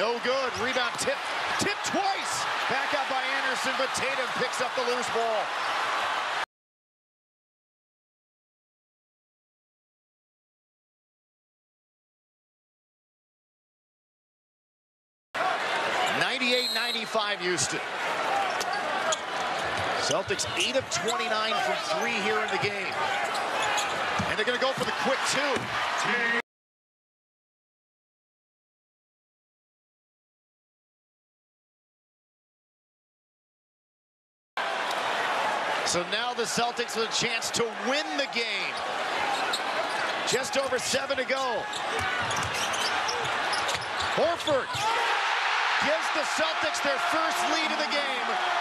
No good. Rebound tip twice. Back out by Anderson, but Tatum picks up the loose ball. .95 Houston. Celtics 8 of 29 from 3 here in the game. And they're going to go for the quick 2. So now the Celtics with a chance to win the game. Just over 7 to go. Horford gives the Celtics their first lead of the game.